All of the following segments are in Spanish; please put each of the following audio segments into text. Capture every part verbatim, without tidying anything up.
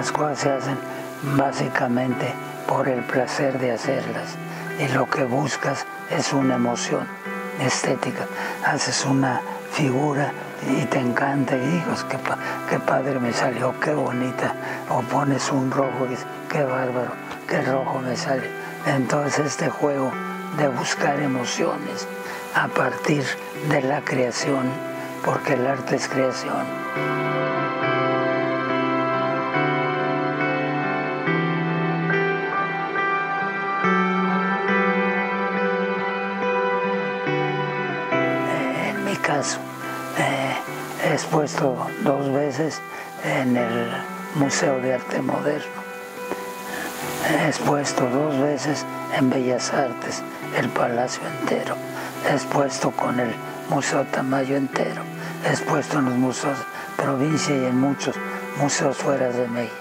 las cosas se hacen básicamente por el placer de hacerlas, y lo que buscas es una emoción estética. Haces una figura y te encanta y dices, qué, qué padre me salió, qué bonita, o pones un rojo y dices, qué bárbaro, qué rojo me sale. Entonces este juego de buscar emociones a partir de la creación, porque el arte es creación. En mi caso, eh, he expuesto dos veces en el Museo de Arte Moderno. He expuesto dos veces en Bellas Artes, el Palacio entero. He expuesto con el Museo Tamayo entero. He expuesto en los museos de provincia y en muchos museos fuera de México.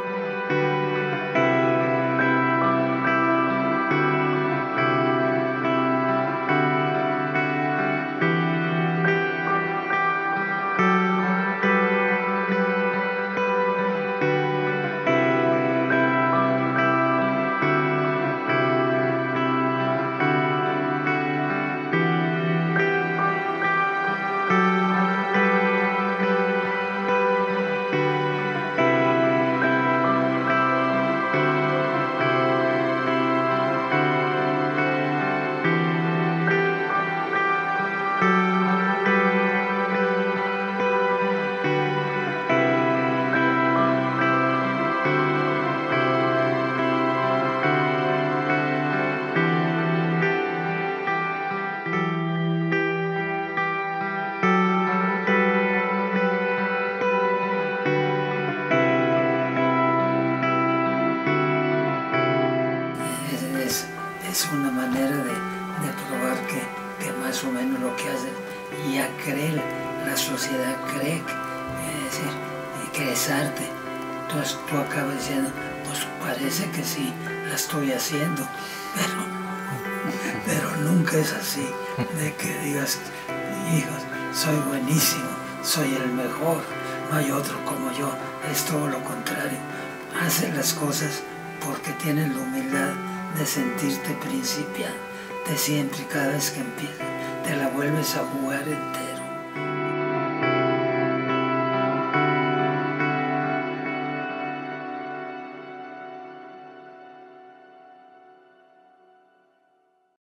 Es una manera de, de probar que, que más o menos lo que haces ya cree, la sociedad cree, es decir, que es arte. Entonces tú acabas diciendo, pues parece que sí, la estoy haciendo, pero, pero nunca es así, de que digas, hijos, soy buenísimo, soy el mejor, no hay otro como yo, es todo lo contrario. Haces las cosas porque tienes la humildad de sentirte principiante, de siempre, cada vez que empiezas, te la vuelves a jugar entero.